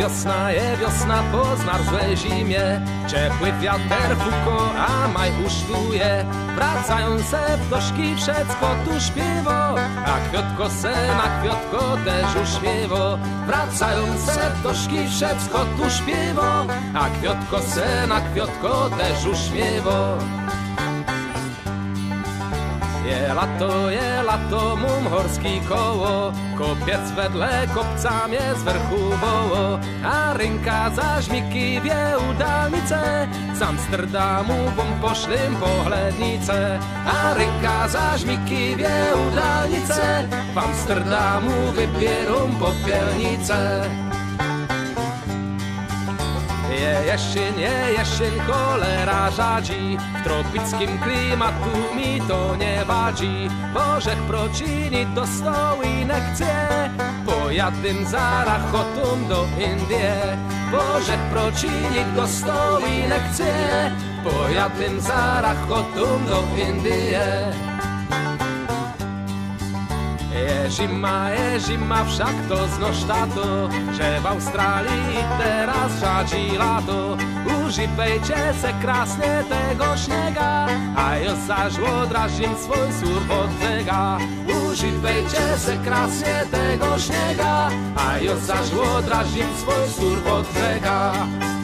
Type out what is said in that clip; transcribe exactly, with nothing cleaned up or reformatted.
wiosna, je wiosna po zmarzłej zimie. Ciepły wiater fuko, a maj usztuje. Wracają se ptoszki, wszystko tu śpiewo, a kwiotko se na kwiotko też uśmiewo. Wracają se ptoszki, wszystko tu śpiewo, a kwiotko se na kwiotko też uśmiewo. Je lato, je lato, mum horský koło, kopiec wedle kopca mnie z werchu woło, a rynka za żmiki wie udalnice, z Amsterdamu bom poszlim pohlednice, a rynka za żmiki wie udalnice, w Amsterdamu wybierą popielnice. Je jesień, je jesień, cholera żadzi, w tropickim klimatu mi to nie wadzi. Bożech procini do stołinek chce, pojadym za rachotum do Indie. Bożech procini do stołinek chce, pojadym za rachotum do Indie. Je zima, je zima, však to znož tato, že v Austrálii teraz řádí lato. Užívejte se krásně tego śniega, a jo zaž odražím svoj sur od břega. Užívejte se krásně tego śniega, a jo zaž odražím svoj sur od břega.